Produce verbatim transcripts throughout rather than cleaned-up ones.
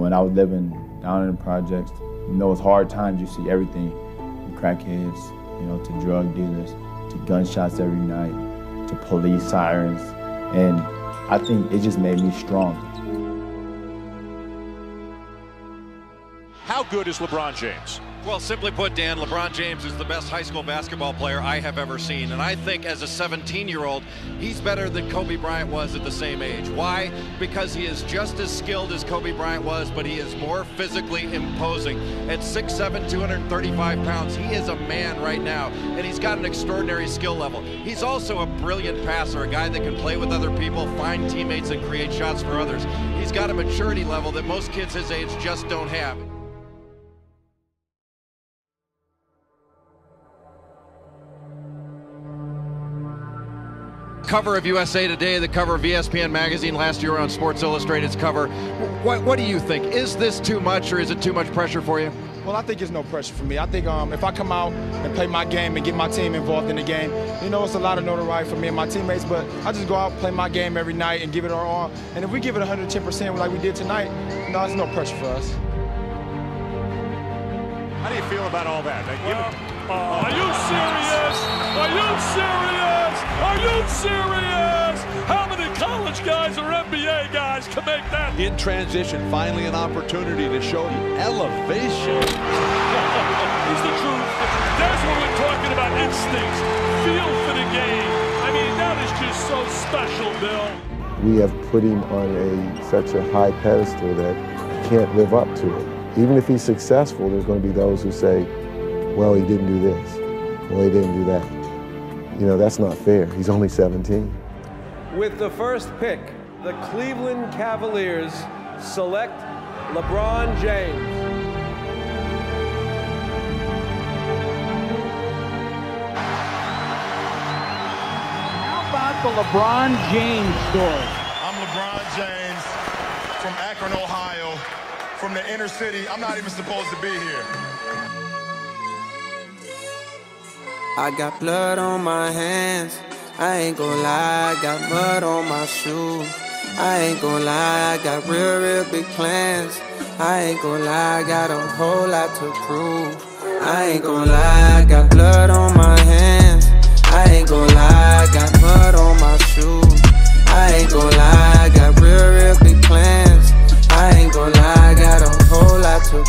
When I was living down in the projects, you know, it's hard times. You see everything, from crackheads, you know, to drug dealers, to gunshots every night, to police sirens. And I think it just made me strong. How good is LeBron James? Well, simply put, Dan, LeBron James is the best high school basketball player I have ever seen. And I think as a seventeen-year-old, he's better than Kobe Bryant was at the same age. Why? Because he is just as skilled as Kobe Bryant was, but he is more physically imposing. At six seven, two hundred thirty-five pounds, he is a man right now, and he's got an extraordinary skill level. He's also a brilliant passer, a guy that can play with other people, find teammates, and create shots for others. He's got a maturity level that most kids his age just don't have. Cover of U S A Today, the cover of E S P N magazine, last year on Sports Illustrated's cover. What, what do you think? Is this too much, or is it too much pressure for you? Well, I think it's no pressure for me. I think um, if I come out and play my game and get my team involved in the game, you know, it's a lot of notoriety for me and my teammates, but I just go out, play my game every night and give it our all. And if we give it one hundred ten percent like we did tonight, no, it's no pressure for us. How do you feel about all that? Like, well, uh, are you serious? Are you serious? Are you serious? How many college guys or N B A guys can make that? In transition, finally an opportunity to show the elevation. It's the truth. That's what we're talking about, instincts, feel for the game. I mean, that is just so special, Bill. We have put him on a such a high pedestal that he can't live up to it. Even if he's successful, there's going to be those who say, well, he didn't do this. Well, he didn't do that. You know, that's not fair. He's only seventeen. With the first pick, the Cleveland Cavaliers select LeBron James. How about the LeBron James story? I'm LeBron James from Akron, Ohio, from the inner city. I'm not even supposed to be here. I got blood on my hands, I ain't gon' lie, I got mud on my shoes. I ain't gon' lie, I got real, real big plans. I ain't gon' lie, I got a whole lot to prove. I ain't gon' lie, I got blood on my hands. I ain't gon' lie, I got mud on my shoes. I ain't gon' lie, I got real, real big plans. I ain't gon' lie, I got a whole lot to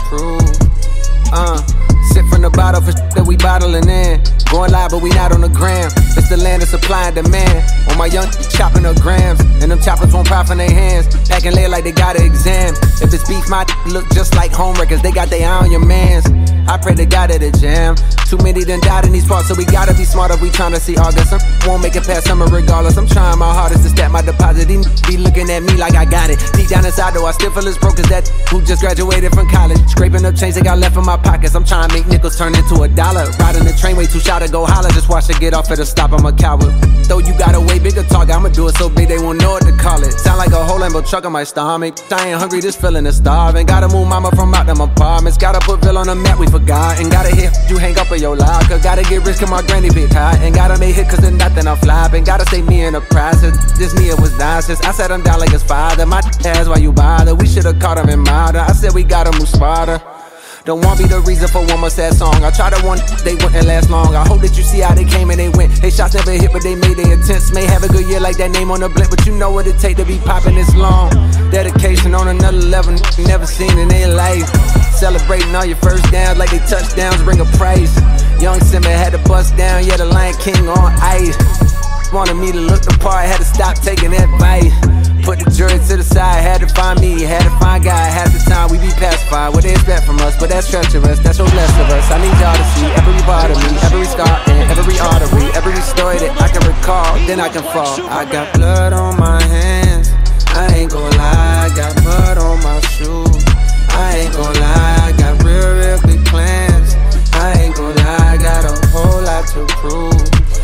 prove. Uh, sip from the bottle for shit that we bottling in. Going live, but we not on the gram. It's the land of supply and demand. On my young chopping up grams, and them choppers won't pop in their hands. Packing late like they got an exam. If it's beef, my look just like home records. They got their eye on your mans. I pray to God at a jam. Too many done died in these parts, so we gotta be smart if we tryna see August. Some won't make it past summer regardless. I'm trying my hardest to stack my deposit. These be looking at me like I got it. Deep down inside though, I still feel as broke as that who just graduated from college. Scraping up change they got left in my pockets. I'm trying to make nickels turn into a dollar. Riding the train way too shy to go holler. Just watch it get off at a stop, I'm a coward. Though you got a way bigger target, I'ma do it so big they won't know what to call it. Sound like a whole Lambo truck on my stomach. I ain't hungry, this feeling is starving. Gotta move mama from out them apartments. Gotta put Bill on the map, we forgot. And gotta hit you hang up in your locker. Gotta get rich cause my granny big hot. And gotta make hit cause there's nothing I'm flopping. Gotta stay me in the process. This me it was nonsense. I said I'm down like his father. My ass why you bother. We should've caught him in Marta. I said we gotta move smarter. Don't want be the reason for one more sad song. I tried to one, they wouldn't last long. I hope that you see how they came and they went. They shots never hit, but they made their attempts. May have a good year like that name on the blimp, but you know what it take to be popping this long. Dedication on another level, never seen in their life. Celebrating all your first downs like they touchdowns bring a price. Young Simba had to bust down, yeah, the Lion King on ice. Wanted me to look the part, had to stop taking that bite. Put the jury to the side, had to find me, had to find God. Half the time we be pacified, what they expect from us, but that's treacherous, that's what's less of us. I need y'all to see every part of me, every scar and every artery, every story that I can recall, then I can fall. I got blood on my hands, I ain't gon' lie, I got mud on my shoes. I ain't gon' lie, I got real, real big plans. I ain't gon' lie, I got a whole lot to prove.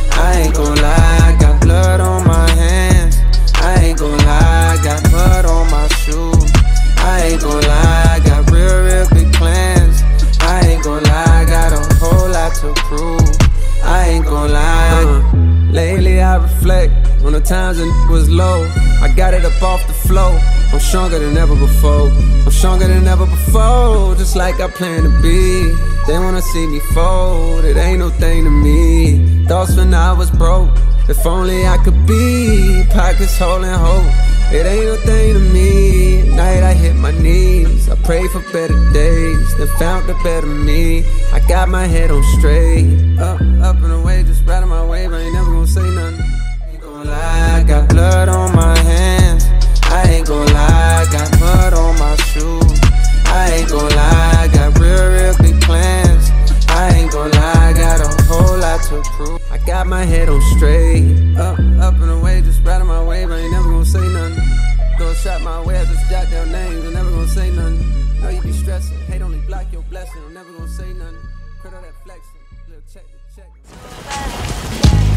I ain't gon' lie, I got blood on my hands. I ain't gon' lie, I got mud on my shoes. I ain't gon' lie, I got real, real big plans. I ain't gon' lie, I got a whole lot to prove. I ain't gon' lie. Uh, lately I reflect on the times when it was low. I got it up off the floor. I'm stronger than ever before. I'm stronger than ever before, just like I plan to be. They wanna see me fold, it ain't no thing to me. Thoughts when I was broke, if only I could be. Pockets holding hope, it ain't no thing to me. At night I hit my knees, I pray for better days, then found the better me. I got my head on straight, up, up and away, just riding my wave. I ain't never gonna say nothing. Ain't gonna lie, I got blood on my hands. I ain't gon' lie, I got mud on my shoes. I ain't gon' lie, I got real, real big plans. I ain't gon' lie, I got a whole lot to prove. I got my head on straight, up, up and away, just riding my wave. I ain't never gon' say nothing. Throw a shot my way, I just jot down names. I'm never gon' say nothing. Know you be stressing, hate only block your blessing. I'm never gon' say nothing. Credit all that flexing, little check to check.